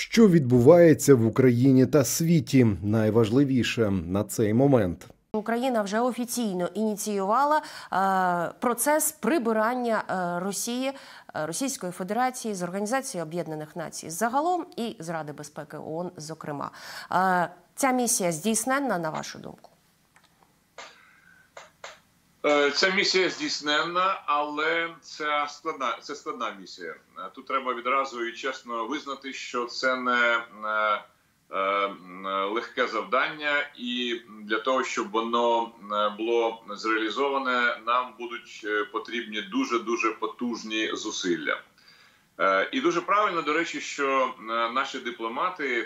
Що відбувається в Україні та світі? Найважливіше на цей момент. Україна вже офіційно ініціювала процес прибирання Російської Федерації з Організації Об'єднаних Націй загалом і з Ради безпеки ООН зокрема. Ця місія здійсненна, на вашу думку? Ця місія здійсненна, але це складна місія. Тут треба відразу і чесно визнати, що це не легке завдання, і для того, щоб воно було зреалізоване, нам будуть потрібні дуже потужні зусилля. І дуже правильно, до речі, що наші дипломати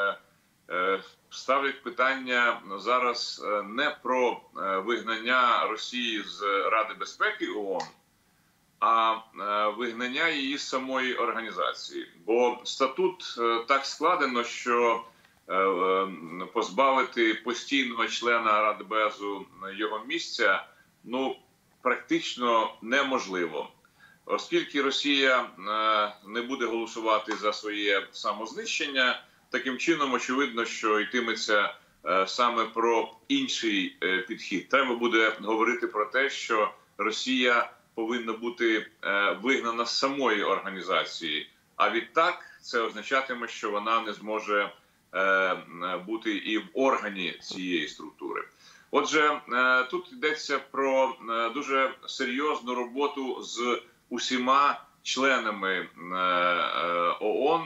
ставлять питання зараз не про вигнання Росії з Ради безпеки ООН, а вигнання її з самої організації. Бо статут так складено, що позбавити постійного члена Радбезу його місця практично неможливо. Оскільки Росія не буде голосувати за своє самознищення, таким чином очевидно, що йтиметься саме про інший підхід. Треба буде говорити про те, що Росія повинна бути вигнана з самої організації, а відтак це означатиме, що вона не зможе бути і в органі цієї структури. Отже, тут йдеться про дуже серйозну роботу з усіма членами ООН,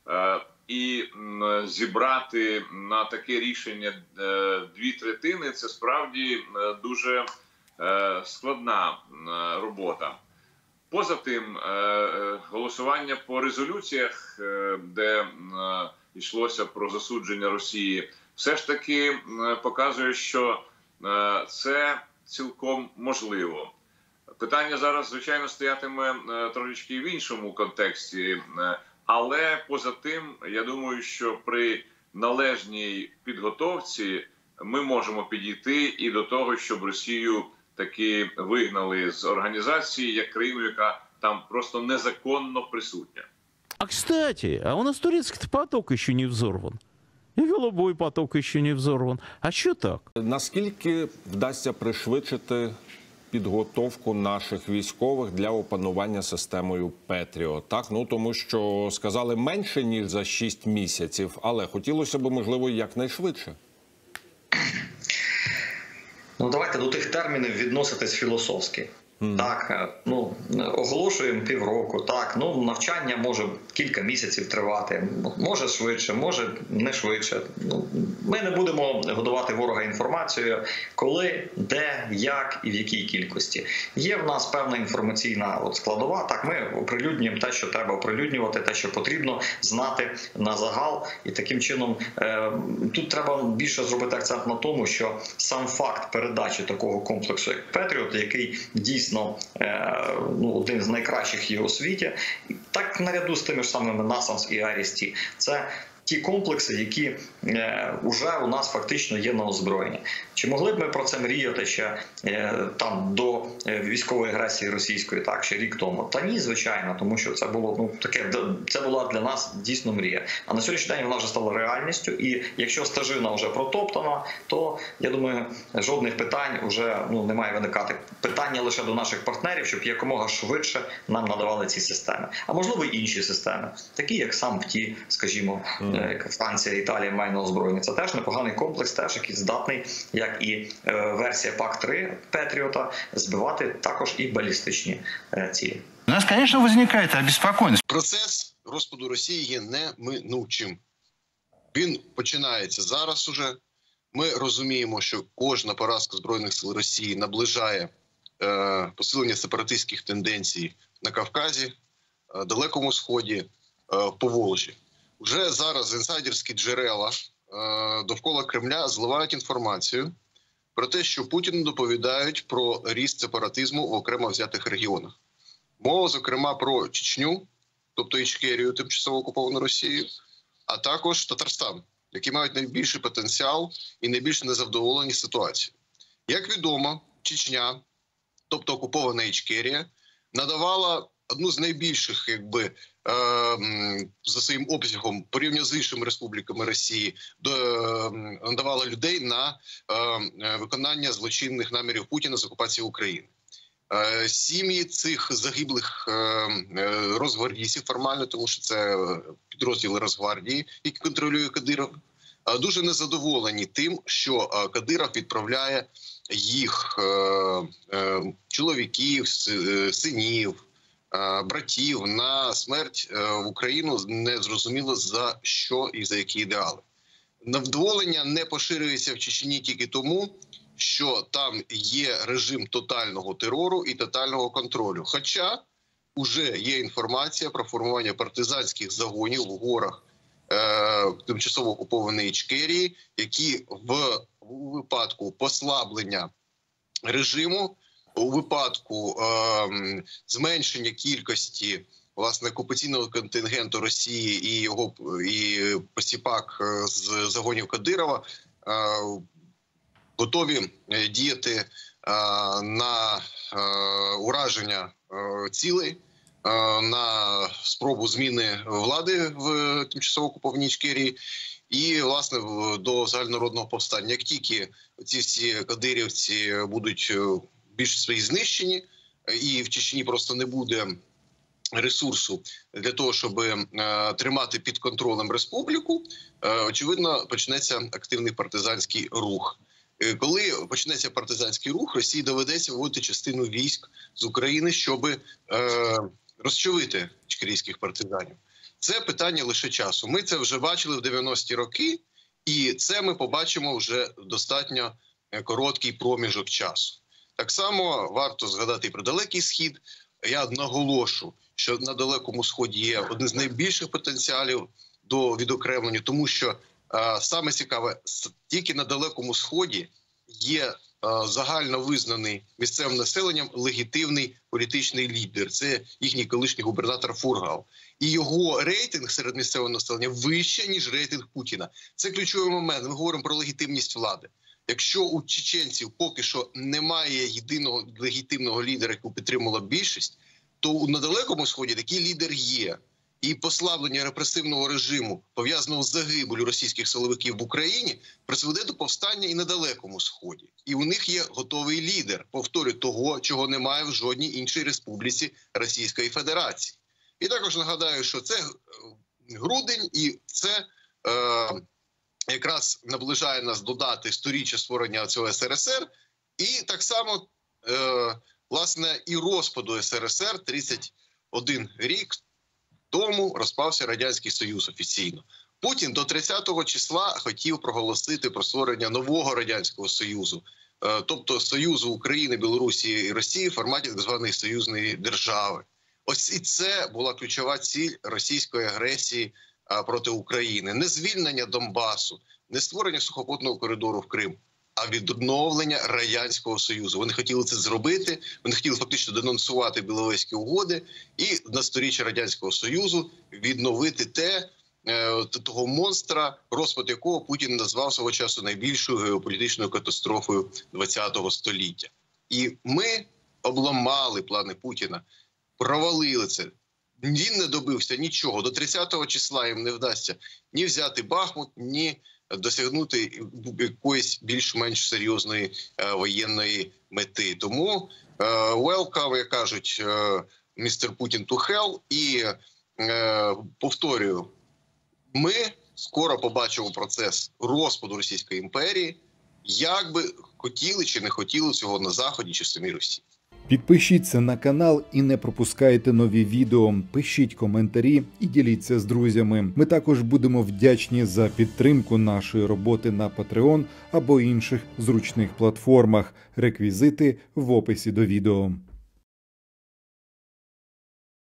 і зібрати на таке рішення 2/3 – це справді дуже складна робота. Поза тим, голосування по резолюціях, де йшлося про засудження Росії, все ж таки показує, що це цілком можливо. Питання зараз, звичайно, стоятиме трошечки в іншому контексті, але поза тим, я думаю, що при належній підготовці ми можемо підійти і до того, щоб Росію таки вигнали з організації, як країну, яка там просто незаконно присутня. А, кстати, у нас турецкий поток еще не взорван. І голубой поток ще не взорван. А що так? Наскільки вдасться пришвидшити підготовку наших військових для опанування системою Петріот? Так, тому що сказали менше, ніж за 6 місяців, але хотілося б, можливо, якнайшвидше. Давайте до тих термінів відноситись філософськи. Так, оголошуємо півроку, так, навчання може кілька місяців тривати, може швидше, може не швидше. Ми не будемо годувати ворога інформацією, коли, де, як і в якій кількості. Є в нас певна інформаційна складова, так, ми оприлюднюємо те, що треба оприлюднювати, те, що потрібно знати на загал. І таким чином тут треба більше зробити акцент на тому, що сам факт передачі такого комплексу, як Петріот, який дійсно один з найкращих є у світі, так наряду з тими ж самими NASAMS і Арісті. Це ті комплекси, які вже у нас фактично є на озброєнні. Чи могли б ми про це мріяти ще до військової агресії російської, так, ще рік тому? Та ні, звичайно, тому що це було це була для нас дійсно мрія. А на сьогоднішній день вона вже стала реальністю, і якщо стежина вже протоптана, то, я думаю, жодних питань вже не має виникати. Питання лише до наших партнерів, щоб якомога швидше нам надавали ці системи. А можливо і інші системи, такі як САМ-ПТІ, скажімо, Франція, Італія має на озброєнні. Це теж непоганий комплекс, теж який здатний, як і версія ПАК-3 Петріота, збивати також і балістичні цілі. У нас, звісно, виникає обеспокоєність. Процес розпаду Росії є неминучим. Він починається зараз уже. Ми розуміємо, що кожна поразка Збройних сил Росії наближає посилення сепаратистських тенденцій на Кавказі, Далекому Сході, Поволжі. Вже зараз інсайдерські джерела довкола Кремля зливають інформацію про те, що Путіну доповідають про ріст сепаратизму в окремо взятих регіонах. Мова, зокрема, про Чечню, тобто Ічкерію, тимчасово окуповану Росією, а також Татарстан, які мають найбільший потенціал і найбільш незадоволені ситуацією. Як відомо, Чечня, тобто окупована Ічкерія, надавала одну з найбільших, за своїм обсягом, порівняно з іншими республіками Росії, надавала людей на виконання злочинних намірів Путіна з окупації України. Сім'ї цих загиблих росгвардійців формально, тому що це підрозділи Росгвардії, які контролює Кадиров, дуже незадоволені тим, що Кадиров відправляє їх чоловіків, синів, братів на смерть в Україну, незрозуміло за що і за які ідеали. Невдоволення не поширюється в Чечні тільки тому, що там є режим тотального терору і тотального контролю. Хоча вже є інформація про формування партизанських загонів в горах тимчасово окупованої Ічкерії, які у випадку послаблення режиму, у випадку зменшення кількості окупаційного контингенту Росії і посіпак з загонів Кадирова готові діяти на ураження цілей, на спробу зміни влади в тимчасово окупованій Ічкерії і, власне, до загальнонародного повстання. Як тільки ці всі кадирівці будуть більш свої знищені, і в Чечні просто не буде ресурсу для того, щоб тримати під контролем республіку, очевидно, почнеться активний партизанський рух. Коли почнеться партизанський рух, Росії доведеться виводити частину військ з України, щоб розчавити ічкерійських партизанів. Це питання лише часу. Ми це вже бачили в 90-ті роки, і це ми побачимо вже достатньо короткий проміжок часу. Так само варто згадати і про Далекий Схід. Я наголошу, що на Далекому Сході є один з найбільших потенціалів до відокремлення, тому що саме цікаве, тільки на Далекому Сході є загально визнаний місцевим населенням легітимний політичний лідер. Це їхній колишній губернатор Фургал. І його рейтинг серед місцевого населення вище, ніж рейтинг Путіна. Це ключовий момент. Ми говоримо про легітимність влади. Якщо у чеченців поки що немає єдиного легітимного лідера, якого підтримувала більшість, то на Далекому Сході такий лідер є. І послаблення репресивного режиму, пов'язаного з загибелью російських силовиків в Україні, призведе до повстання і на Далекому Сході. І у них є готовий лідер, повторюю, того, чого немає в жодній іншій республіці Російської Федерації. І також нагадаю, що це грудень, і це якраз наближає нас до дати 100-річчя створення цього СРСР, і так само, власне, і розпаду СРСР 31 рік тому розпався Радянський Союз офіційно. Путін до 30-го числа хотів проголосити про створення нового Радянського Союзу, тобто Союзу України, Білорусі і Росії в форматі так званої союзної держави. Ось і це була ключова ціль російської агресії проти України. Не звільнення Донбасу, не створення сухопутного коридору в Крим, а відновлення Радянського Союзу. Вони хотіли це зробити, вони хотіли фактично денонсувати Біловезькі угоди і на 100-річчя Радянського Союзу відновити того монстра, розпад якого Путін назвав свого часу найбільшою геополітичною катастрофою ХХ століття. І ми обламали плани Путіна, провалили це. Він не добився нічого. До 30-го числа їм не вдасться ні взяти Бахмут, ні досягнути якоїсь більш-менш серйозної воєнної мети. Тому welcome, як кажуть, містер Путін to hell. І повторюю, ми скоро побачимо процес розпаду Російської імперії, як би хотіли чи не хотіли цього на Заході чи в самій Росії. Підпишіться на канал і не пропускайте нові відео, пишіть коментарі і діліться з друзями. Ми також будемо вдячні за підтримку нашої роботи на Patreon або інших зручних платформах. Реквізити в описі до відео.